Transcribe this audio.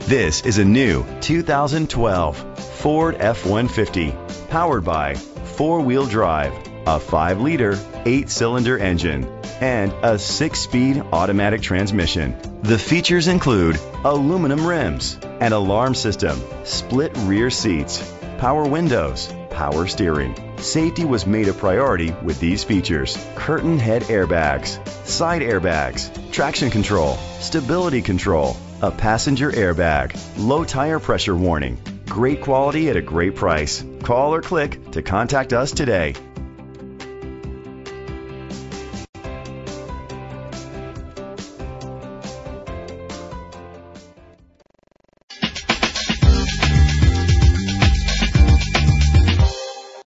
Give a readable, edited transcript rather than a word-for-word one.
This is a new 2012 Ford F-150, powered by four-wheel drive, a 5-liter, 8-cylinder engine, and a 6-speed automatic transmission. The features include aluminum rims, an alarm system, split rear seats, power windows, power steering. Safety was made a priority with these features: curtain head airbags, side airbags, traction control, stability control, a passenger airbag, low tire pressure warning. Great quality at a great price. Call or click to contact us today.